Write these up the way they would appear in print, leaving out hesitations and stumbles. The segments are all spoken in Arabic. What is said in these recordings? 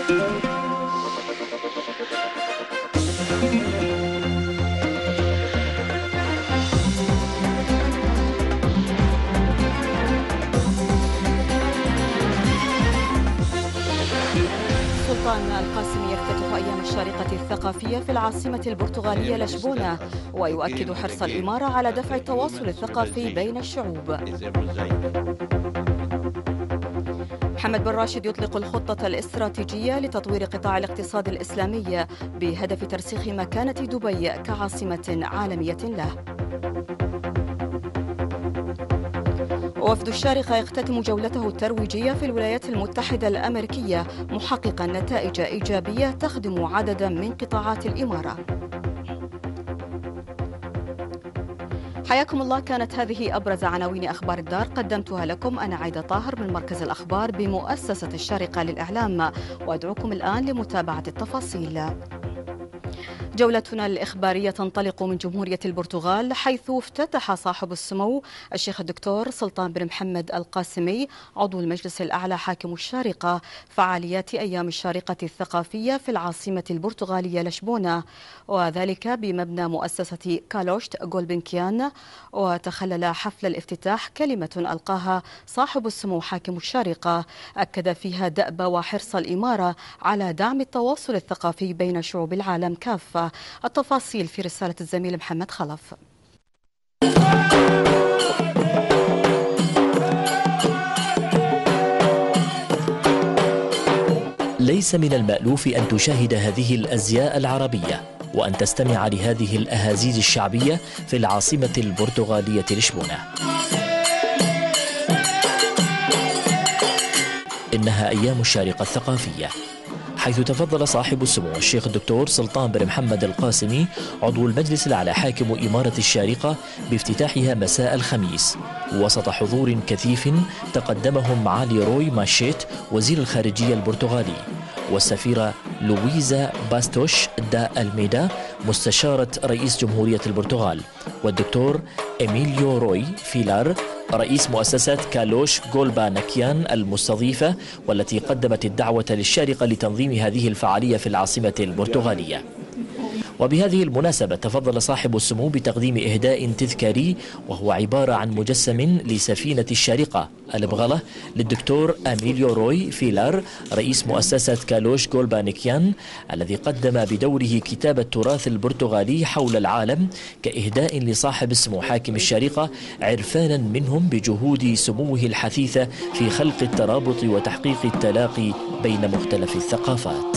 سلطان القاسمي يفتتح أيام الشارقة الثقافية في العاصمة البرتغالية لشبونة، ويؤكد حرص الإمارة على دفع التواصل الثقافي بين الشعوب. محمد بن راشد يطلق الخطة الاستراتيجية لتطوير قطاع الاقتصاد الإسلامي بهدف ترسيخ مكانة دبي كعاصمة عالمية له. وفد الشارقة يختتم جولته الترويجية في الولايات المتحدة الأمريكية محققا نتائج إيجابية تخدم عددا من قطاعات الإمارة. حياكم الله. كانت هذه أبرز عناوين أخبار الدار قدمتها لكم أنا عايدة طاهر من مركز الأخبار بمؤسسة الشارقة للإعلام، وأدعوكم الآن لمتابعة التفاصيل. جولتنا الإخبارية تنطلق من جمهورية البرتغال، حيث افتتح صاحب السمو الشيخ الدكتور سلطان بن محمد القاسمي عضو المجلس الأعلى حاكم الشارقة فعاليات أيام الشارقة الثقافية في العاصمة البرتغالية لشبونة، وذلك بمبنى مؤسسة كالوشت غولبنكيان. وتخلل حفل الافتتاح كلمة ألقاها صاحب السمو حاكم الشارقة أكد فيها دأب وحرص الإمارة على دعم التواصل الثقافي بين شعوب العالم كافة. التفاصيل في رسالة الزميل محمد خلف. ليس من المألوف أن تشاهد هذه الأزياء العربية وأن تستمع لهذه الأهازيج الشعبية في العاصمة البرتغالية لشبونة. إنها أيام الشارقة الثقافية، حيث تفضل صاحب السمو الشيخ الدكتور سلطان بن محمد القاسمي عضو المجلس الأعلى حاكم إمارة الشارقة بافتتاحها مساء الخميس وسط حضور كثيف تقدمهم معالي روي ماشيت وزير الخارجية البرتغالي، والسفيرة لويزا باستوش دا الميدا مستشارة رئيس جمهورية البرتغال، والدكتور إميليو روي فيلار رئيس مؤسسة كالوش غولبانكيان المستضيفة والتي قدمت الدعوة للشارقة لتنظيم هذه الفعالية في العاصمة البرتغالية. وبهذه المناسبة تفضل صاحب السمو بتقديم إهداء تذكاري، وهو عبارة عن مجسم لسفينة الشارقة البغلة للدكتور أميليو روي فيلار رئيس مؤسسة كالوش غولبانكيان، الذي قدم بدوره كتاب التراث البرتغالي حول العالم كإهداء لصاحب السمو حاكم الشارقة، عرفانا منهم بجهود سموه الحثيثة في خلق الترابط وتحقيق التلاقي بين مختلف الثقافات.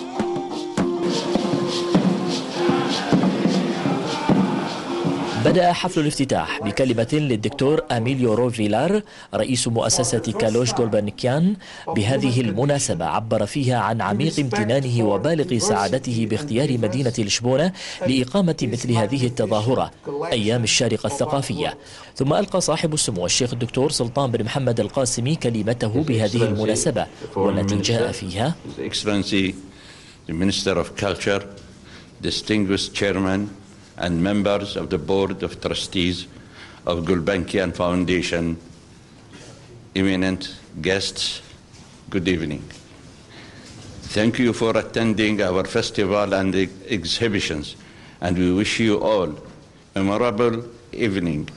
بدأ حفل الافتتاح بكلمة للدكتور أميليو روي فيلار رئيس مؤسسة كالوش غولبانكيان. بهذه المناسبة عبر فيها عن عميق امتنانه وبالغ سعادته باختيار مدينة لشبونة لإقامة مثل هذه التظاهرة أيام الشارقة الثقافية. ثم ألقى صاحب السمو الشيخ الدكتور سلطان بن محمد القاسمي كلمته بهذه المناسبة، والتي جاء فيها and members of the Board of Trustees of Gulbenkian Foundation, eminent guests, good evening. Thank you for attending our festival and exhibitions, and we wish you all a memorable evening.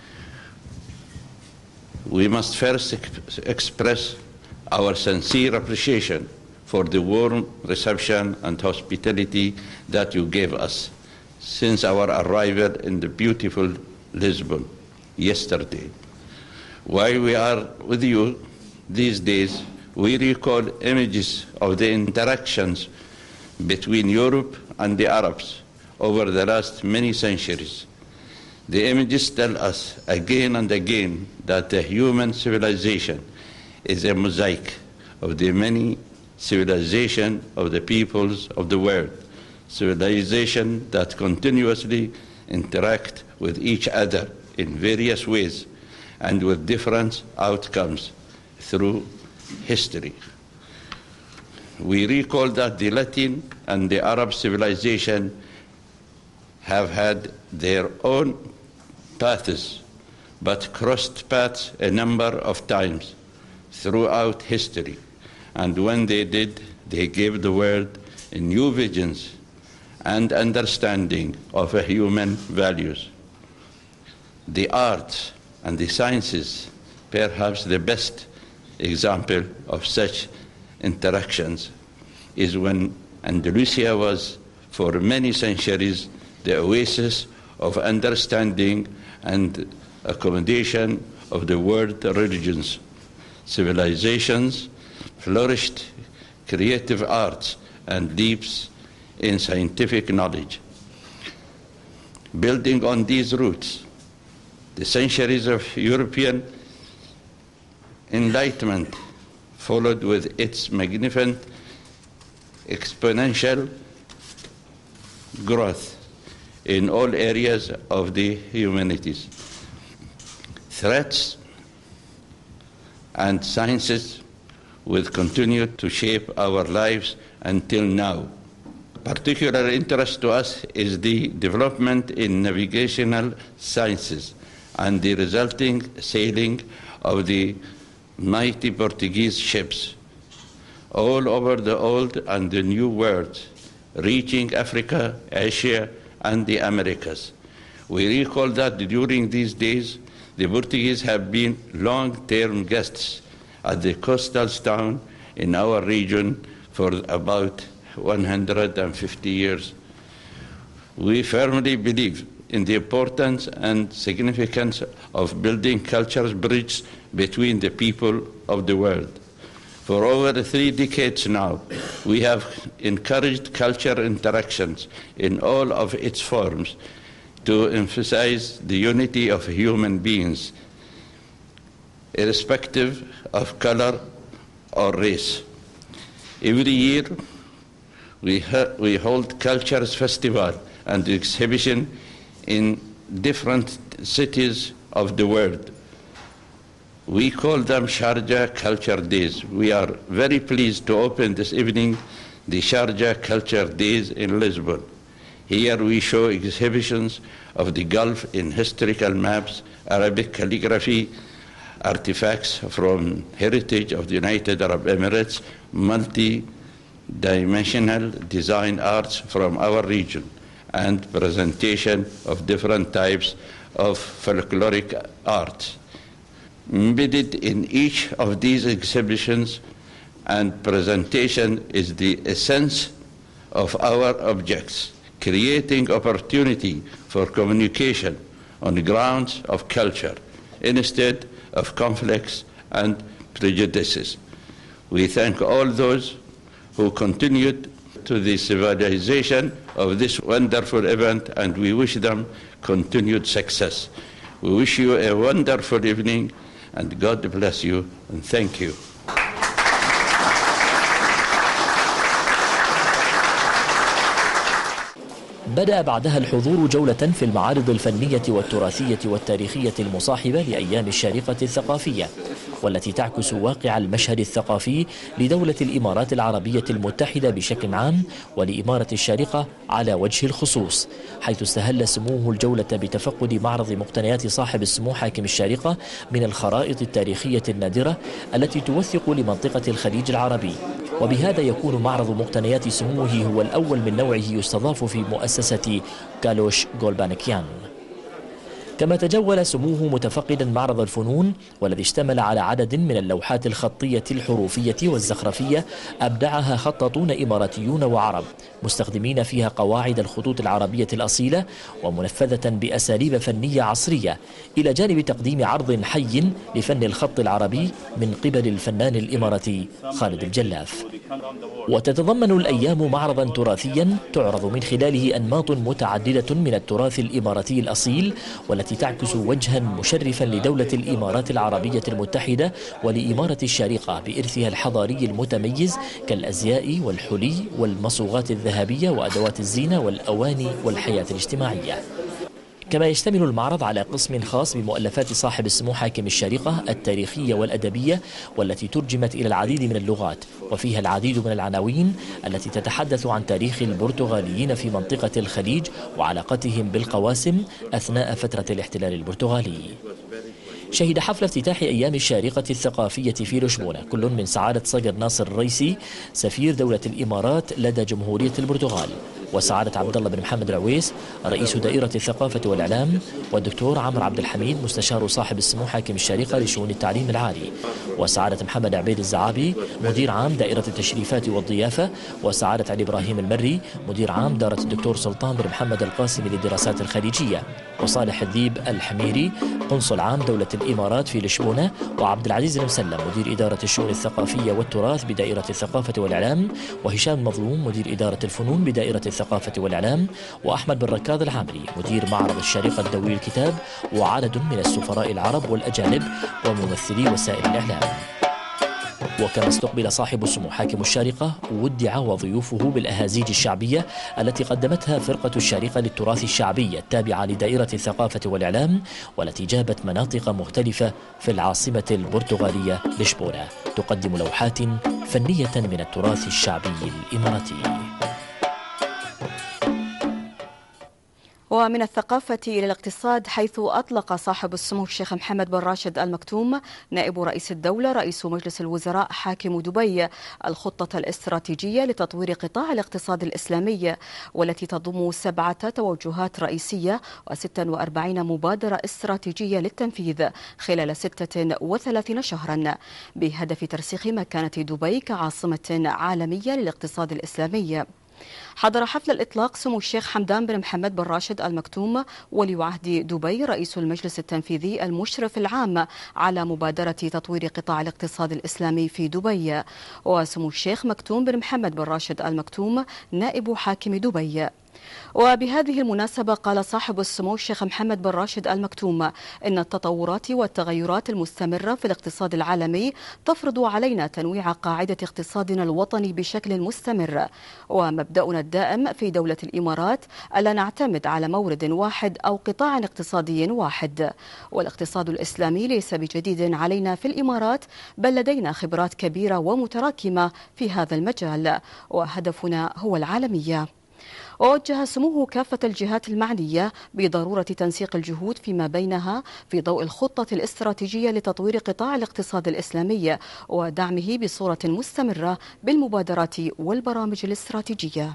We must first express our sincere appreciation for the warm reception and hospitality that you gave us since our arrival in the beautiful Lisbon yesterday. While we are with you these days, we recall images of the interactions between Europe and the Arabs over the last many centuries. The images tell us again and again that the human civilization is a mosaic of the many civilizations of the peoples of the world, civilization that continuously interact with each other in various ways and with different outcomes through history. We recall that the Latin and the Arab civilization have had their own paths, but crossed paths a number of times throughout history. And when they did, They gave the world new visions and understanding of human values. The arts and the sciences, perhaps the best example of such interactions, is when Andalusia was for many centuries the oasis of understanding and accommodation of the world religions. Civilizations flourished, creative arts and leaps in scientific knowledge. Building on these roots, the centuries of European enlightenment followed with its magnificent exponential growth in all areas of the humanities. Threats and sciences will continue to shape our lives until now. Particular interest to us is the development in navigational sciences and the resulting sailing of the mighty Portuguese ships all over the old and the new world, reaching Africa, Asia, and the Americas. We recall that during these days, the Portuguese have been long-term guests at the coastal town in our region for about 150 years. We firmly believe in the importance and significance of building cultural bridges between the people of the world. For over 3 decades now, we have encouraged cultural interactions in all of its forms to emphasize the unity of human beings, irrespective of color or race. Every year, we hold cultures festival and exhibition in different cities of the world. We call them Sharjah Culture Days. We are very pleased to open this evening the Sharjah Culture Days in Lisbon. Here we show exhibitions of the Gulf in historical maps, Arabic calligraphy, artifacts from heritage of the United Arab Emirates, multi-dimensional design arts from our region, and presentation of different types of folkloric arts. Embedded in each of these exhibitions and presentation is the essence of our objects, creating opportunity for communication on the grounds of culture instead of conflicts and prejudices. We thank all those who contributed to the civilization of this wonderful event, and we wish them continued success. We wish you a wonderful evening, and God bless you, and thank you. بدأ بعدها الحضور جولة في المعارض الفنية والتراثية والتاريخية المصاحبة لأيام الشارقة الثقافية، والتي تعكس واقع المشهد الثقافي لدولة الإمارات العربية المتحدة بشكل عام ولإمارة الشارقة على وجه الخصوص، حيث استهل سموه الجولة بتفقد معرض مقتنيات صاحب السمو حاكم الشارقة من الخرائط التاريخية النادرة التي توثق لمنطقة الخليج العربي. وبهذا يكون معرض مقتنيات سموه هو الأول من نوعه يستضاف في مؤسسة كالوش غولبانكيان. كما تجول سموه متفقدا معرض الفنون، والذي اشتمل على عدد من اللوحات الخطية الحروفية والزخرفية أبدعها خطاطون إماراتيون وعرب، مستخدمين فيها قواعد الخطوط العربية الأصيلة ومنفذة بأساليب فنية عصرية، إلى جانب تقديم عرض حي لفن الخط العربي من قبل الفنان الإماراتي خالد الجلاف. وتتضمن الأيام معرضا تراثيا تعرض من خلاله أنماط متعددة من التراث الإماراتي الأصيل، والتي تعكس وجها مشرفا لدولة الإمارات العربية المتحدة ولإمارة الشارقة بإرثها الحضاري المتميز كالأزياء والحلي والمصوغات الذهبية وأدوات الزينة والأواني والحياة الاجتماعية. كما يشتمل المعرض على قسم خاص بمؤلفات صاحب السمو حاكم الشارقة التاريخية والأدبية، والتي ترجمت إلى العديد من اللغات، وفيها العديد من العناوين التي تتحدث عن تاريخ البرتغاليين في منطقة الخليج وعلاقتهم بالقواسم أثناء فترة الاحتلال البرتغالي. شهد حفل افتتاح أيام الشارقة الثقافية في لشبونة كل من سعادة صقر ناصر الريسي سفير دولة الإمارات لدى جمهورية البرتغال، وسعادة عبد الله بن محمد العويس رئيس دائرة الثقافة والإعلام، والدكتور عمرو عبد الحميد مستشار صاحب السمو حاكم الشارقة لشؤون التعليم العالي، وسعادة محمد عبيد الزعابي مدير عام دائرة التشريفات والضيافة، وسعادة علي إبراهيم المري مدير عام دارة الدكتور سلطان بن محمد القاسمي للدراسات الخليجية، وصالح الذيب الحميري قنصل عام دولة الإمارات في لشبونة، وعبد العزيز المسلم مدير إدارة الشؤون الثقافية والتراث بدائرة الثقافة والإعلام، وهشام مظلوم مدير إدارة الفنون بدائرة الثقافة والإعلام، وأحمد بن ركاض العامري مدير معرض الشارقة الدولي للكتاب، وعدد من السفراء العرب والأجانب وممثلي وسائل الإعلام. وكما استقبل صاحب السمو حاكم الشارقة ودع وضيوفه بالأهازيج الشعبية التي قدمتها فرقة الشارقة للتراث الشعبي التابعة لدائرة الثقافة والإعلام، والتي جابت مناطق مختلفة في العاصمة البرتغالية لشبونة تقدم لوحات فنية من التراث الشعبي الإماراتي. ومن الثقافة إلى الاقتصاد، حيث أطلق صاحب السمو الشيخ محمد بن راشد المكتوم نائب رئيس الدولة رئيس مجلس الوزراء حاكم دبي الخطة الاستراتيجية لتطوير قطاع الاقتصاد الإسلامي، والتي تضم 7 توجهات رئيسية و46 مبادرة استراتيجية للتنفيذ خلال 36 شهرا، بهدف ترسيخ مكانة دبي كعاصمة عالمية للاقتصاد الإسلامي. حضر حفل الإطلاق سمو الشيخ حمدان بن محمد بن راشد المكتوم ولي عهد دبي رئيس المجلس التنفيذي المشرف العام على مبادرة تطوير قطاع الاقتصاد الإسلامي في دبي، وسمو الشيخ مكتوم بن محمد بن راشد المكتوم نائب حاكم دبي. وبهذه المناسبة قال صاحب السمو الشيخ محمد بن راشد المكتوم إن التطورات والتغيرات المستمرة في الاقتصاد العالمي تفرض علينا تنويع قاعدة اقتصادنا الوطني بشكل مستمر، ومبدأنا الدائم في دولة الإمارات ألا نعتمد على مورد واحد أو قطاع اقتصادي واحد، والاقتصاد الإسلامي ليس بجديد علينا في الإمارات، بل لدينا خبرات كبيرة ومتراكمة في هذا المجال، وهدفنا هو العالمية. ووجه سموه كافة الجهات المعنية بضرورة تنسيق الجهود فيما بينها في ضوء الخطة الاستراتيجية لتطوير قطاع الاقتصاد الإسلامي ودعمه بصورة مستمرة بالمبادرات والبرامج الاستراتيجية.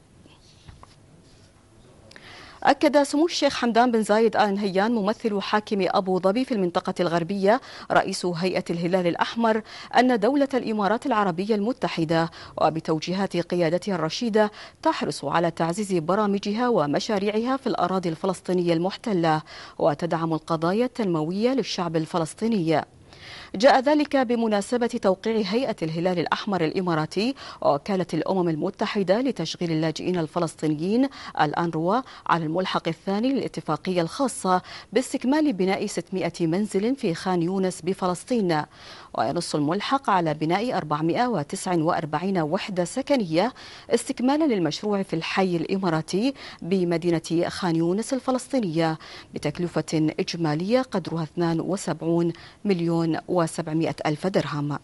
أكد سمو الشيخ حمدان بن زايد آل نهيان ممثل حاكم أبو ظبي في المنطقة الغربية رئيس هيئة الهلال الأحمر أن دولة الإمارات العربية المتحدة وبتوجيهات قيادتها الرشيدة تحرص على تعزيز برامجها ومشاريعها في الأراضي الفلسطينية المحتلة وتدعم القضايا التنموية للشعب الفلسطيني. جاء ذلك بمناسبة توقيع هيئة الهلال الأحمر الإماراتي ووكالة الأمم المتحدة لتشغيل اللاجئين الفلسطينيين الأنروا على الملحق الثاني للاتفاقية الخاصة باستكمال بناء 600 منزل في خان يونس بفلسطين، وينص الملحق على بناء 449 وحدة سكنية استكمالا للمشروع في الحي الإماراتي بمدينة خان يونس الفلسطينية بتكلفة إجمالية قدرها 72 مليون و700 ألف درهم.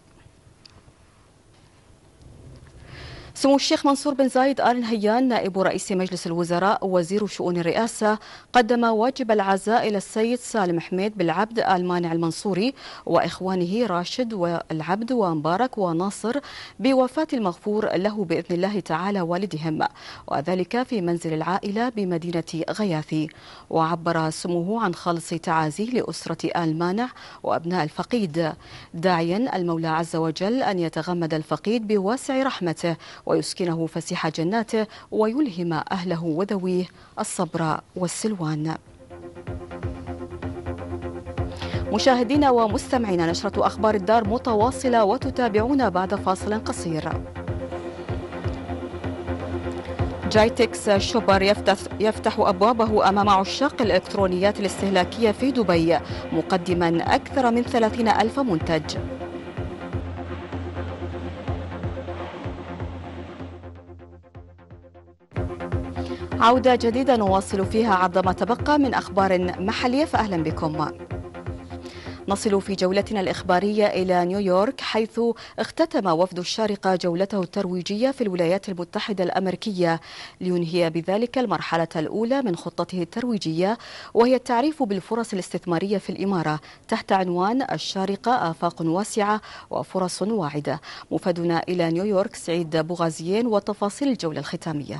سمو الشيخ منصور بن زايد آل نهيان نائب رئيس مجلس الوزراء وزير شؤون الرئاسة قدم واجب العزاء إلى السيد سالم حميد بالعبد آل مانع المنصوري وإخوانه راشد والعبد ومبارك وناصر بوفاة المغفور له بإذن الله تعالى والدهم، وذلك في منزل العائلة بمدينة غياثي. وعبر سموه عن خالص تعازيه لأسرة آل مانع وأبناء الفقيد، داعيا المولى عز وجل أن يتغمد الفقيد بواسع رحمته ويسكنه فسيح جناته ويلهم أهله وذويه الصبر والسلوان. مشاهدينا ومستمعينا، نشرة أخبار الدار متواصلة وتتابعون بعد فاصل قصير. جايتكس شوبر يفتح أبوابه أمام عشاق الإلكترونيات الاستهلاكية في دبي مقدما أكثر من 30,000 منتج. عودة جديدة نواصل فيها عرض ما تبقى من أخبار محلية، فأهلا بكم. نصل في جولتنا الإخبارية إلى نيويورك، حيث اختتم وفد الشارقة جولته الترويجية في الولايات المتحدة الأمريكية لينهي بذلك المرحلة الأولى من خطته الترويجية، وهي التعريف بالفرص الاستثمارية في الإمارة تحت عنوان الشارقة آفاق واسعة وفرص واعدة. مفادنا إلى نيويورك سعيد بوغازيين وتفاصيل الجولة الختامية.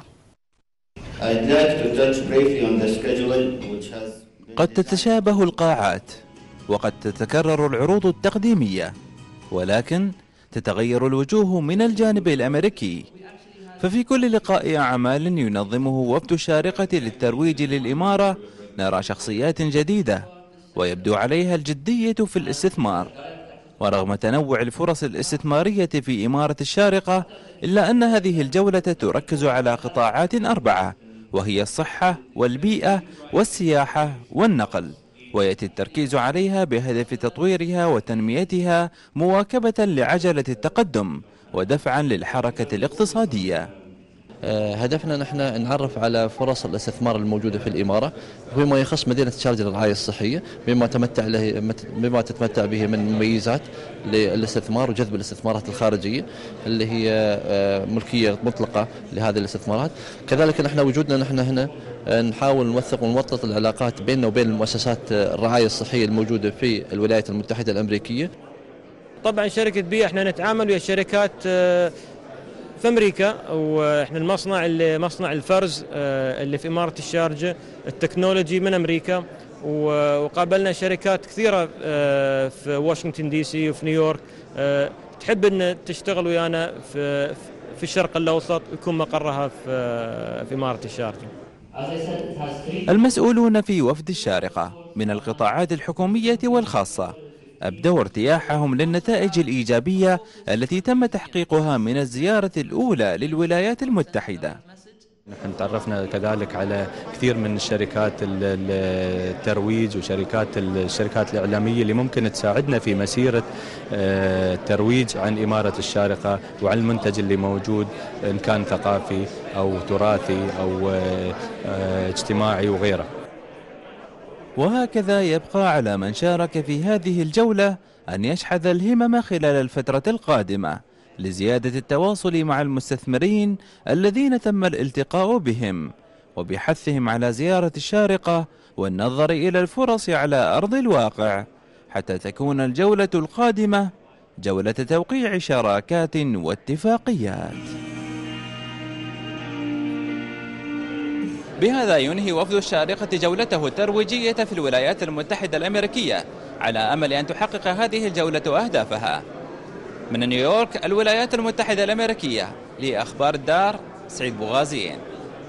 قد تتشابه القاعات وقد تتكرر العروض التقديمية، ولكن تتغير الوجوه من الجانب الأمريكي. ففي كل لقاء أعمال ينظمه وفد الشارقة للترويج للإمارة نرى شخصيات جديدة ويبدو عليها الجدية في الاستثمار. ورغم تنوع الفرص الاستثمارية في إمارة الشارقة، إلا أن هذه الجولة تركز على قطاعات 4، وهي الصحة والبيئة والسياحة والنقل، ويأتي التركيز عليها بهدف تطويرها وتنميتها مواكبة لعجلة التقدم ودفعا للحركة الاقتصادية. هدفنا نحن نعرف على فرص الاستثمار الموجودة في الإمارة بما يخص مدينة الشارقة للرعاية الصحية، بما تتمتع به من مميزات للاستثمار وجذب الاستثمارات الخارجية اللي هي ملكية مطلقة لهذه الاستثمارات. كذلك نحن وجودنا نحن هنا نحاول نوثق ونوطد العلاقات بيننا وبين المؤسسات الرعاية الصحية الموجودة في الولايات المتحدة الأمريكية. طبعا شركة بي احنا نتعامل ويا شركات في أمريكا، وإحنا مصنع الفرز اللي في إمارة الشارقة التكنولوجي من أمريكا، وقابلنا شركات كثيرة في واشنطن دي سي وفي نيويورك تحب أن تشتغل ويانا في الشرق الأوسط، يكون مقرها في إمارة الشارقة. المسؤولون في وفد الشارقة من القطاعات الحكومية والخاصة أبدوا ارتياحهم للنتائج الإيجابية التي تم تحقيقها من الزيارة الأولى للولايات المتحدة. نحن تعرفنا كذلك على كثير من الشركات الترويج الشركات الإعلامية اللي ممكن تساعدنا في مسيرة الترويج عن إمارة الشارقة وعن المنتج اللي موجود، إن كان ثقافي أو تراثي أو اجتماعي وغيره. وهكذا يبقى على من شارك في هذه الجولة أن يشحذ الهمم خلال الفترة القادمة لزيادة التواصل مع المستثمرين الذين تم الالتقاء بهم، وبحثهم على زيارة الشارقة والنظر إلى الفرص على أرض الواقع، حتى تكون الجولة القادمة جولة توقيع شراكات واتفاقيات. بهذا ينهي وفد الشارقة جولته الترويجية في الولايات المتحدة الأمريكية، على أمل أن تحقق هذه الجولة أهدافها. من نيويورك الولايات المتحدة الأمريكية، لأخبار الدار سعيد بوغازيين.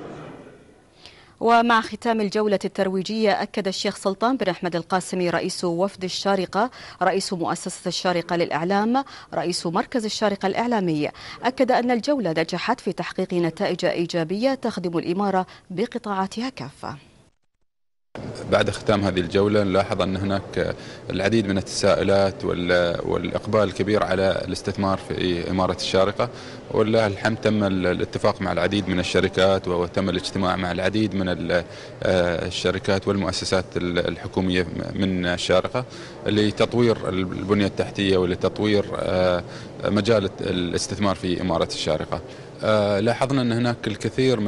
ومع ختام الجولة الترويجية، أكد الشيخ سلطان بن أحمد القاسمي رئيس وفد الشارقة، رئيس مؤسسة الشارقة للإعلام، رئيس مركز الشارقة الإعلامي، أكد أن الجولة نجحت في تحقيق نتائج إيجابية تخدم الإمارة بقطاعاتها كافة. بعد ختام هذه الجولة نلاحظ أن هناك العديد من التساؤلات والإقبال الكبير على الاستثمار في إمارة الشارقة، ولله الحمد تم الاتفاق مع العديد من الشركات وتم الاجتماع مع العديد من الشركات والمؤسسات الحكومية من الشارقة لتطوير البنية التحتية ولتطوير مجال الاستثمار في إمارة الشارقة. لاحظنا أن هناك الكثير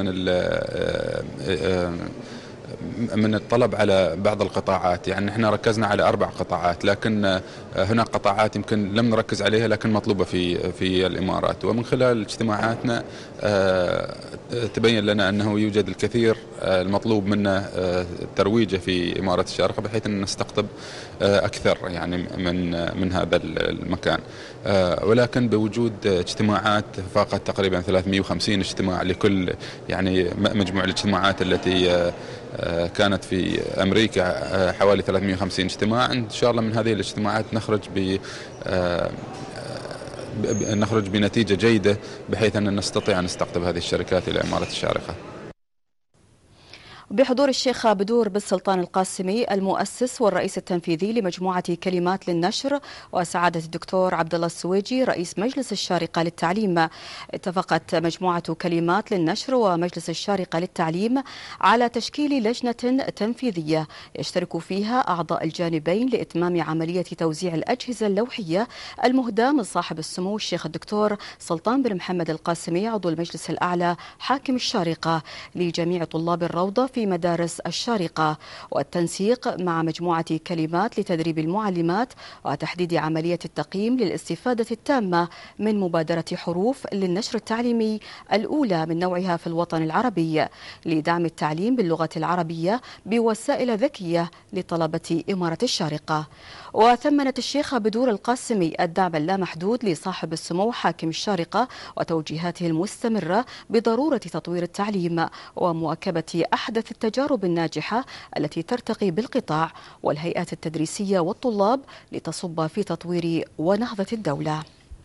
من الطلب على بعض القطاعات، يعني احنا ركزنا على 4 قطاعات، لكن هناك قطاعات يمكن لم نركز عليها لكن مطلوبة في الإمارات. ومن خلال اجتماعاتنا تبين لنا أنه يوجد الكثير المطلوب منا ترويجه في إمارة الشارقة، بحيث أن نستقطب أكثر يعني من هذا المكان. ولكن بوجود اجتماعات فاقت تقريبا 350 اجتماع لكل، يعني مجموع الاجتماعات التي كانت في أمريكا حوالي 350 اجتماع. إن شاء الله من هذه الاجتماعات نخرج بنتيجة جيدة بحيث أن نستطيع أن نستقطب هذه الشركات إلى إمارة الشارقة. بحضور الشيخ بدور بن سلطان القاسمي المؤسس والرئيس التنفيذي لمجموعة كلمات للنشر، وسعادة الدكتور عبد الله السويجي رئيس مجلس الشارقة للتعليم. اتفقت مجموعة كلمات للنشر ومجلس الشارقة للتعليم على تشكيل لجنة تنفيذية يشترك فيها أعضاء الجانبين لإتمام عملية توزيع الأجهزة اللوحية المهداة من صاحب السمو الشيخ الدكتور سلطان بن محمد القاسمي عضو المجلس الأعلى حاكم الشارقة لجميع طلاب الروضة في مدارس الشارقة، والتنسيق مع مجموعة كلمات لتدريب المعلمات وتحديد عملية التقييم للاستفادة التامة من مبادرة حروف للنشر التعليمي الأولى من نوعها في الوطن العربي لدعم التعليم باللغة العربية بوسائل ذكية لطلبة إمارة الشارقة. وثمنت الشيخ بدور القاسمي الدعم اللامحدود لصاحب السمو حاكم الشارقة وتوجيهاته المستمرة بضرورة تطوير التعليم ومواكبة أحدث التجارب الناجحة التي ترتقي بالقطاع والهيئات التدريسية والطلاب لتصب في تطوير ونهضة الدولة.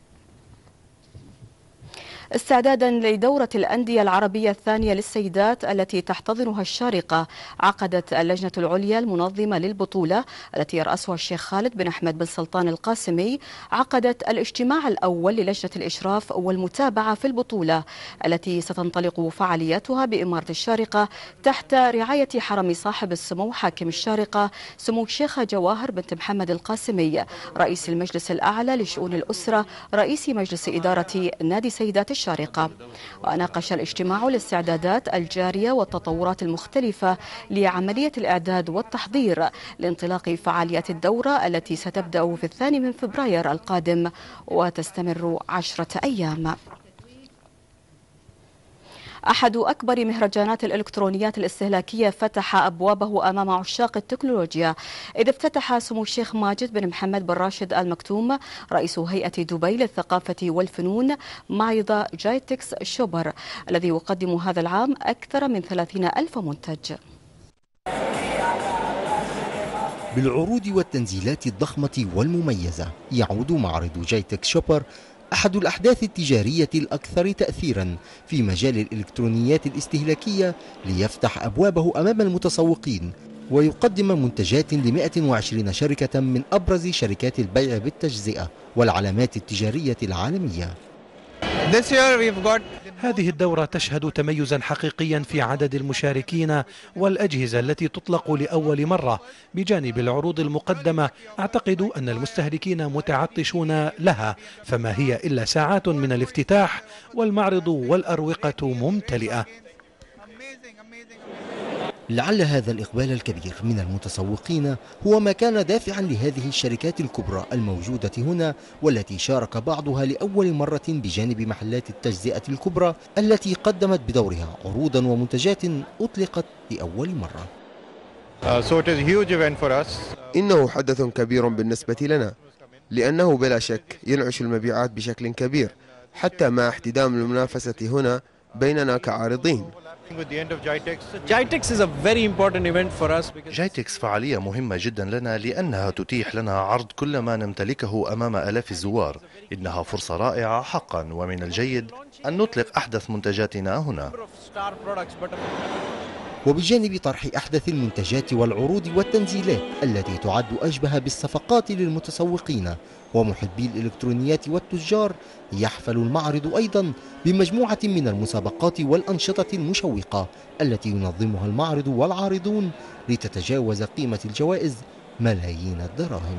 استعدادا لدورة الأندية العربية الثانية للسيدات التي تحتضنها الشارقة، عقدت اللجنة العليا المنظمة للبطولة التي يرأسها الشيخ خالد بن أحمد بن سلطان القاسمي عقدت الاجتماع الأول للجنة الإشراف والمتابعة في البطولة التي ستنطلق فعالياتها بإمارة الشارقة تحت رعاية حرم صاحب السمو حاكم الشارقة سمو الشيخة جواهر بنت محمد القاسمي رئيس المجلس الأعلى لشؤون الأسرة رئيس مجلس إدارة نادي سيدات الشارقة. وناقش الاجتماع الاستعدادات الجارية والتطورات المختلفة لعملية الإعداد والتحضير لانطلاق فعاليات الدورة التي ستبدأ في 2 فبراير القادم وتستمر 10 أيام. أحد أكبر مهرجانات الإلكترونيات الاستهلاكية فتح أبوابه أمام عشاق التكنولوجيا، إذ افتتح سمو الشيخ ماجد بن محمد بن راشد المكتوم رئيس هيئة دبي للثقافة والفنون معرض جايتكس شوبر الذي يقدم هذا العام أكثر من 30,000 منتج. بالعروض والتنزيلات الضخمة والمميزة يعود معرض جايتكس شوبر أحد الأحداث التجارية الأكثر تأثيرا في مجال الإلكترونيات الاستهلاكية ليفتح أبوابه أمام المتسوقين ويقدم منتجات ل 120 شركة من أبرز شركات البيع بالتجزئة والعلامات التجارية العالمية. هذه الدورة تشهد تميزا حقيقيا في عدد المشاركين والأجهزة التي تطلق لأول مرة. بجانب العروض المقدمة أعتقد أن المستهلكين متعطشون لها، فما هي إلا ساعات من الافتتاح والمعرض والأروقة ممتلئة. لعل هذا الإقبال الكبير من المتسوقين هو ما كان دافعا لهذه الشركات الكبرى الموجودة هنا، والتي شارك بعضها لأول مرة بجانب محلات التجزئة الكبرى التي قدمت بدورها عروضا ومنتجات أطلقت لأول مرة. إنه حدث كبير بالنسبة لنا، لأنه بلا شك ينعش المبيعات بشكل كبير حتى مع احتدام المنافسة هنا بيننا كعارضين. جايتكس فعالية مهمة جدا لنا لأنها تتيح لنا عرض كل ما نمتلكه أمام آلاف الزوار. إنها فرصة رائعة حقا، ومن الجيد أن نطلق أحدث منتجاتنا هنا. وبجانب طرح أحدث المنتجات والعروض والتنزيلات التي تعد أشبه بالصفقات للمتسوقين ومحبي الإلكترونيات والتجار، يحفل المعرض أيضا بمجموعة من المسابقات والأنشطة المشوقة التي ينظمها المعرض والعارضون لتتجاوز قيمة الجوائز ملايين الدراهم.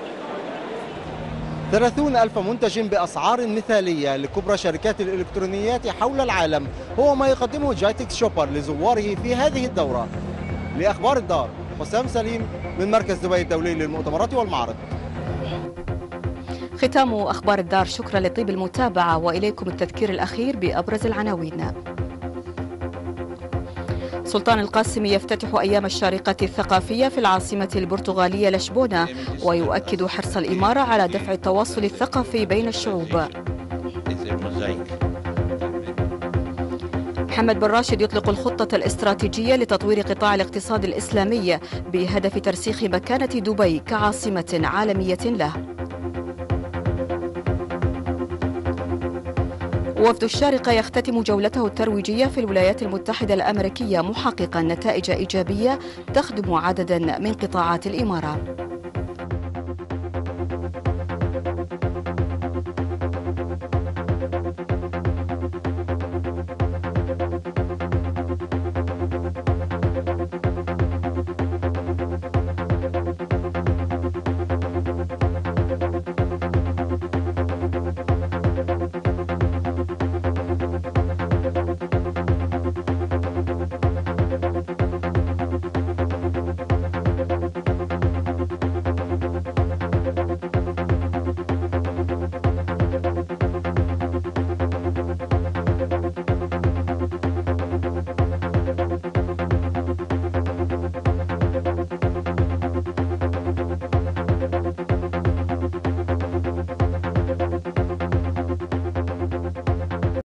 30,000 منتج بأسعار مثالية لكبرى شركات الإلكترونيات حول العالم هو ما يقدمه جايتكس شوبر لزواره في هذه الدورة. لأخبار الدار، حسام سليم من مركز دبي الدولي للمؤتمرات والمعارض. ختام أخبار الدار، شكرا لطيب المتابعة، وإليكم التذكير الأخير بأبرز العناوين. سلطان القاسمي يفتتح أيام الشارقة الثقافية في العاصمة البرتغالية لشبونة، ويؤكد حرص الإمارة على دفع التواصل الثقافي بين الشعوب. محمد بن راشد يطلق الخطة الاستراتيجية لتطوير قطاع الاقتصاد الإسلامي بهدف ترسيخ مكانة دبي كعاصمة عالمية له. وفد الشارقة يختتم جولته الترويجية في الولايات المتحدة الأمريكية محققا نتائج إيجابية تخدم عددا من قطاعات الإمارة.